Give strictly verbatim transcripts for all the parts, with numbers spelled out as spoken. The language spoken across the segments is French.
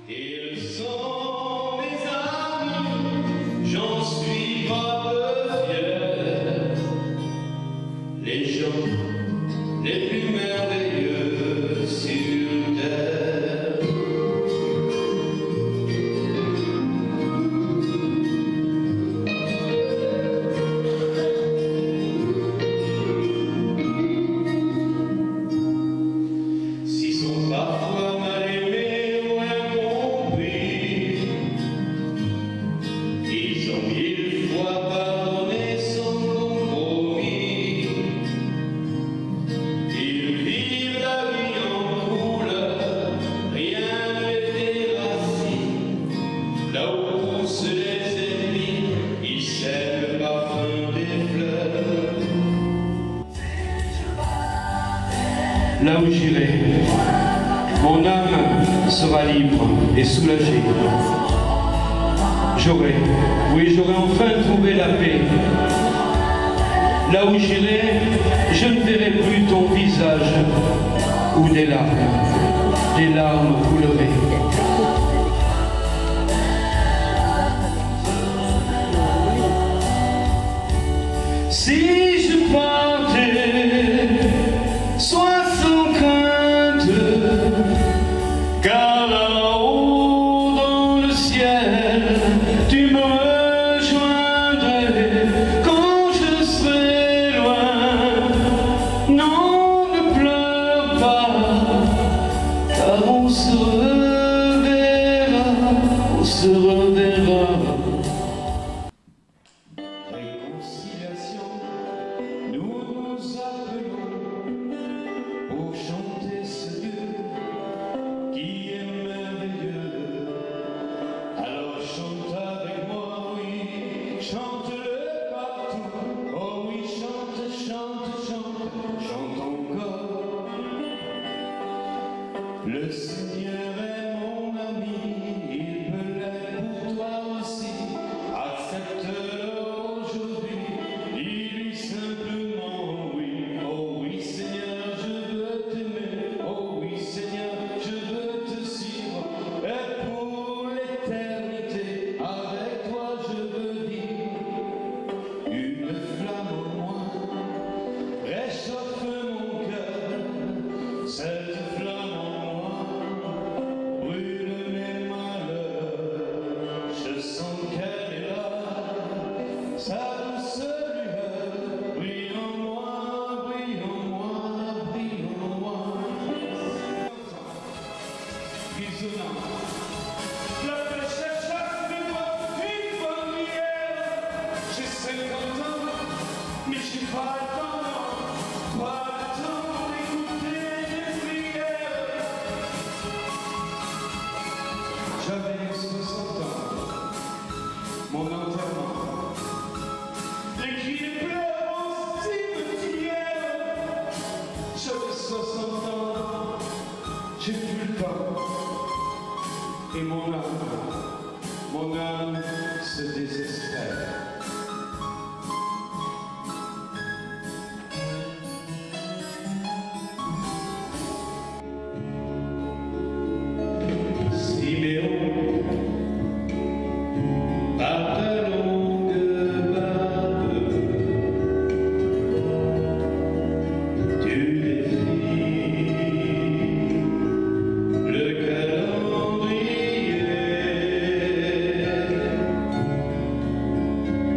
Ils sont mes amis, j'en suis grave fier. Les gens les plus merveilleux sur terre. S'ils sont parfois mal aimés ou incompris, ils ont mille fois pardonné sans compromis. Ils vivent la vie en couleur, rien ne les déracine. Là où poussent les ennemis, ils sèment le parfum des fleurs. Là où j'irai, mon âme sera libre et soulagée. J'aurai, oui, j'aurai enfin trouvé la paix. Là où j'irai, je ne verrai plus ton visage ou des larmes, des larmes couleraient. Si je partais, sois sans crainte, car là-haut dans le ciel, tu me rejoindrais quand je serai loin. Non, ne pleure pas, car on se reverra, on se reverra. Réconciliation, nous nous appelons pour chanter ce Dieu qui est merveilleux. Alors chante avec moi, oui, chante-le partout. Oh oui, chante, chante, chante, chante encore. Le Seigneur est mon ami, il peut l'être pour toi aussi. Accepte-le aujourd'hui, dis-lui simplement oui. Oh oui Seigneur, je veux t'aimer. Oh oui Seigneur, je veux te suivre. Et pour l'éternité, avec toi je veux vivre. Une flamme en moi réchauffe mon cœur. Cette flamme en moi brûle mes malheurs. Je sens qu'elle est là, sa douce lueur. Brille en moi, brille en moi, brille en moi. Grisonnant, la pêche à chasse de moi, une première. J'ai cinquante ans, mais j'ai pas le temps, pas le temps d'écouter des prières. J'avais soixante ans, mon enterrement, les cris de pleurs au cimetière. J'avais soixante ans, j'ai plus le temps, et mon âme, mon âme se désespère. Siméon, par de longues barbes, tu défies le calendrier.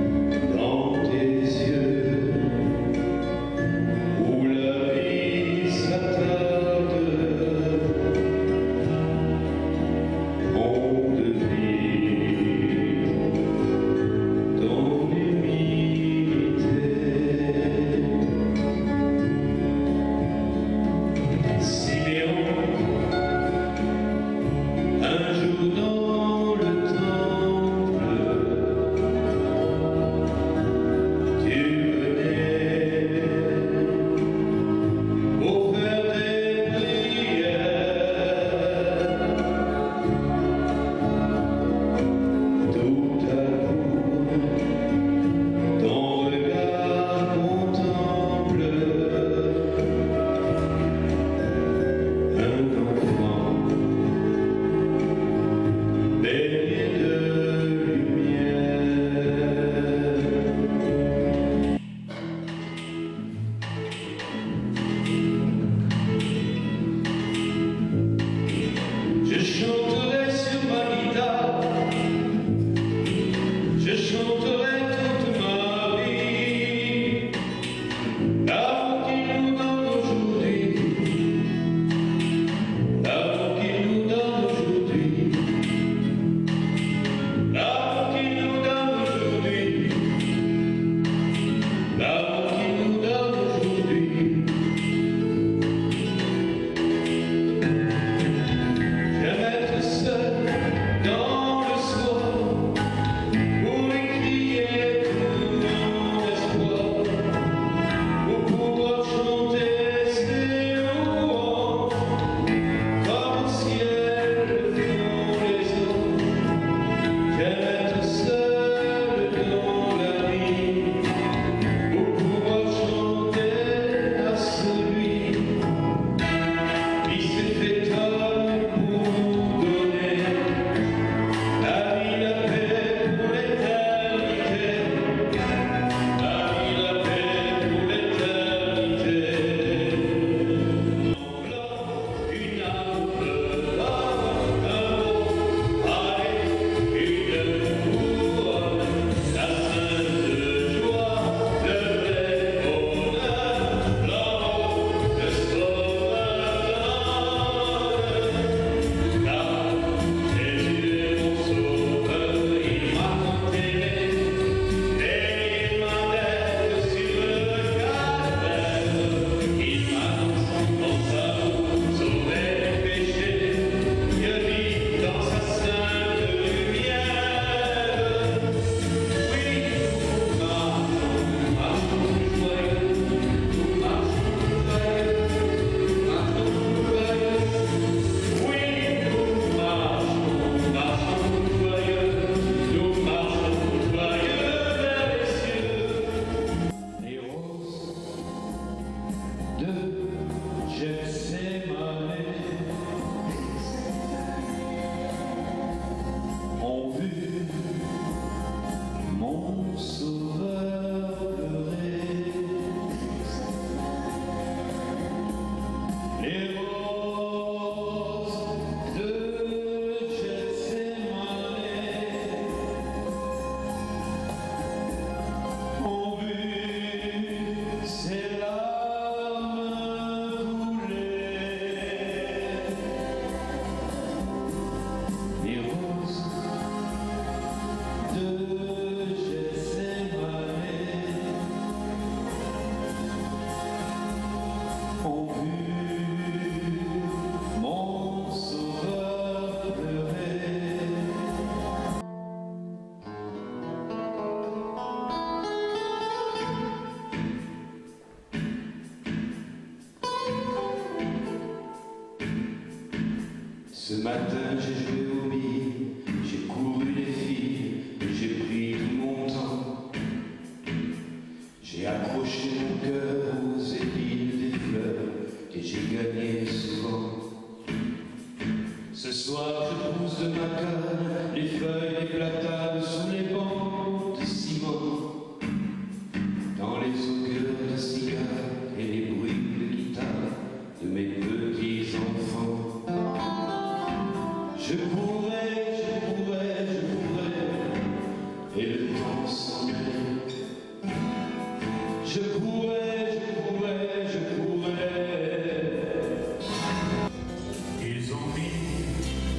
Ce matin j'ai joué aux billes, j'ai couru les filles, j'ai pris tout mon temps. J'ai accroché mon cœur aux épines des fleurs et j'ai gagné souvent. Ce soir je pousse de ma canne les feuilles des platanes sous les bancs de ciment. Dans les odeurs de cigares et les bruits de guitare de mes petits enfants. Je pourrais, je pourrais, je pourrais, et le temps s'en mêle. Je pourrais, je pourrais, je pourrais. Ils ont mis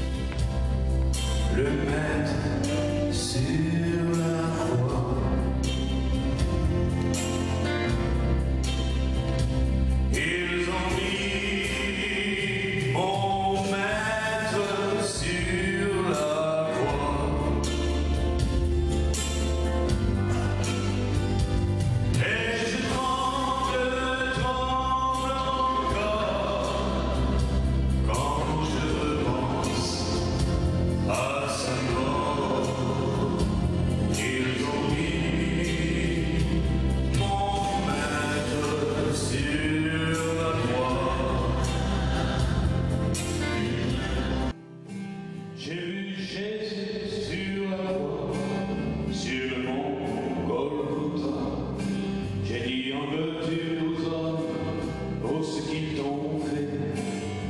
le maître sur la croix. Ils ont mis mon maître sur la croix. Et je tremble, tremble encore quand je repense à sa mort. Ils ont mis mon maître sur la croix. J'ai vu Jésus sur la croix, sur le mont Golgotha. J'ai dit en veux-tu aux hommes pour ce qu'ils t'ont fait.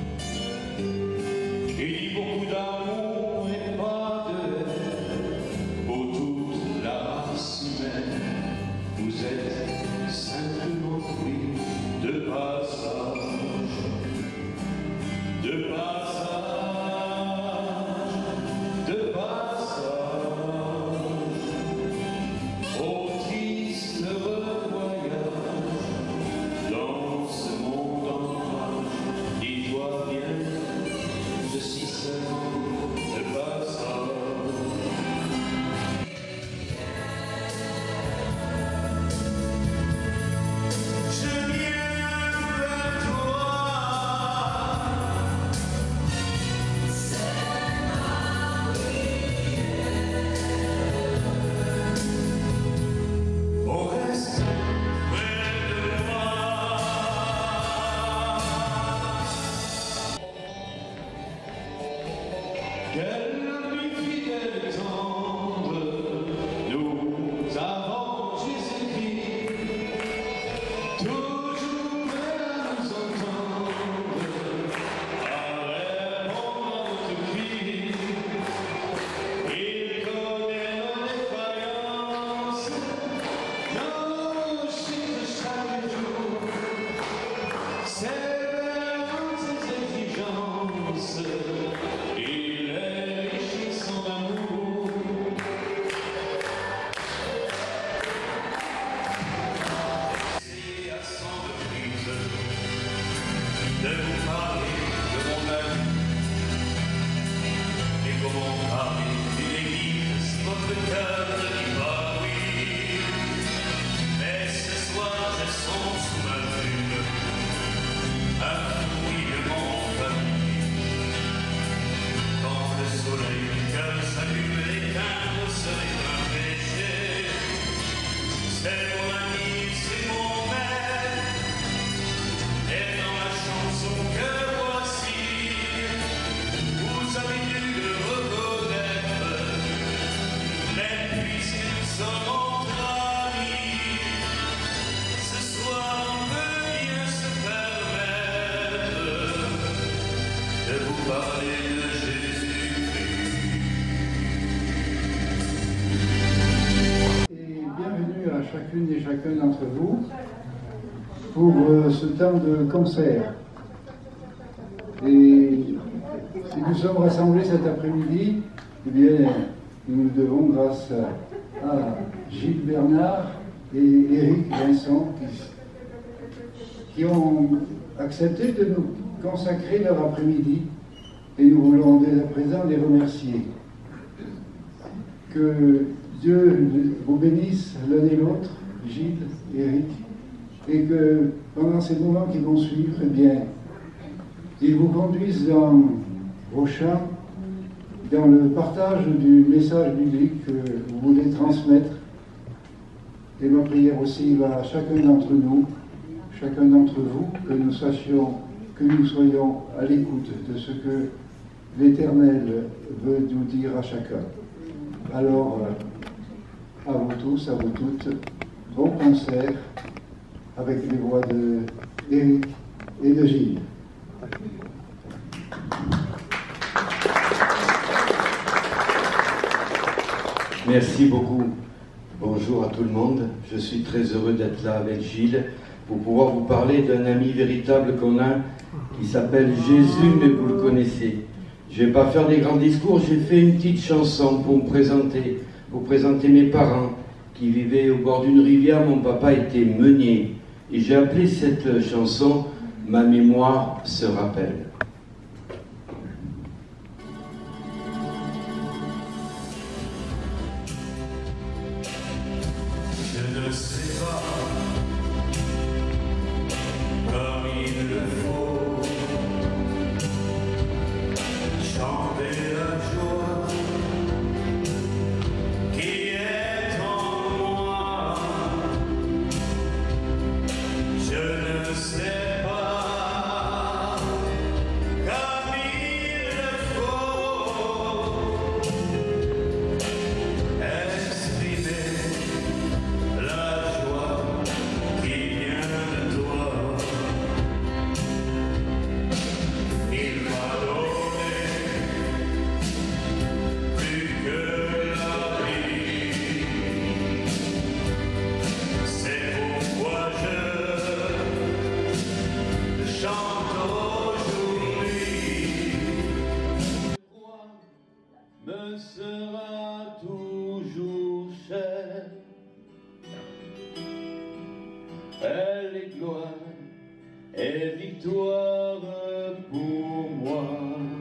Il dit beaucoup d'amour et pas de haine pour toute la race humaine. Vous êtes simplement pris de passage, de passage, de passage. Au triste revoyage dans ce monde en rage, dis-toi bien, je suis seulement de passage. Je viens vers toi. On reste près de moi. Quelle nuit fidèle et tendre, nous avons Jésus-Christ, toujours prêt à nous entendre, à répondre à notre cri. Il connaît nos défaillances, nos chutes chaque jour, sévère ses exigences. Il est riche de son amour. Essayez à cent reprises de vous parler de mon ami et comment parler d'une église si votre cœur ne dit pas oui. Mais ce soir je sens sous ma plume un fouillement familier. Quand le soleil du cœur s'allume, l'éteindre serait un péché. C'est mon ami, c'est mon maître, et dans la chanson que voici, vous avez dû le reconnaître. Mais puisque nous sommes entre amis, ce soir on peut bien se permettre de vous parler de Jésus-Christ. Et bienvenue à chacune et chacun d'entre vous pour euh, ce temps de concert. Et si nous sommes rassemblés cet après-midi, eh bien, nous le devons grâce à Gilles Bernard et Éric Vincent qui, qui ont accepté de nous consacrer leur après-midi et nous voulons dès à présent les remercier. Que Dieu vous bénisse l'un et l'autre, Gilles, Éric, et que pendant ces moments qui vont suivre, eh bien, ils vous conduisent dans vos chants, dans le partage du message biblique que vous voulez transmettre. Et ma prière aussi va à chacun d'entre nous, chacun d'entre vous, que nous sachions, que nous soyons à l'écoute de ce que l'Éternel veut nous dire à chacun. Alors, à vous tous, à vous toutes, bon concert avec les voix de Éric et de Gilles. Merci beaucoup. Bonjour à tout le monde. Je suis très heureux d'être là avec Gilles pour pouvoir vous parler d'un ami véritable qu'on a qui s'appelle Jésus, mais vous le connaissez. Je ne vais pas faire des grands discours, j'ai fait une petite chanson pour me présenter, pour présenter mes parents qui vivaient au bord d'une rivière. Mon papa était meunier et j'ai appelé cette chanson « Ma mémoire se rappelle ». Je ne sais pas comme il le faut chanter la joie qui est en moi. Je ne sais pas comme il le faut exprimer la joie qui vient de toi. Il m'a donné plus que la vie. C'est pourquoi je chante aujourd'hui. Me sera toujours cher. Elle est gloire et victoire pour moi.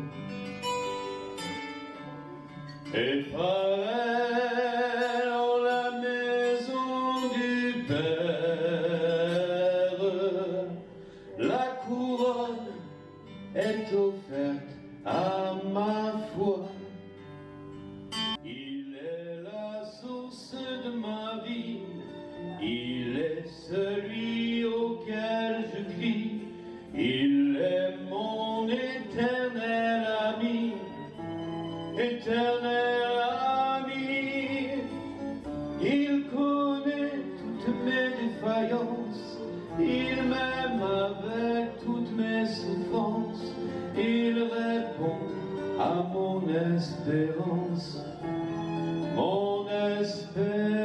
Et par elle en la maison du Père, la couronne est offerte à ma foi. Il est la source de ma vie, il est celui auquel je crie, il est mon éternel ami, éternel ami. Il connaît toutes mes défaillances, il m'aime avec toutes mes souffrances, il répond à mon espérance, mon espérance.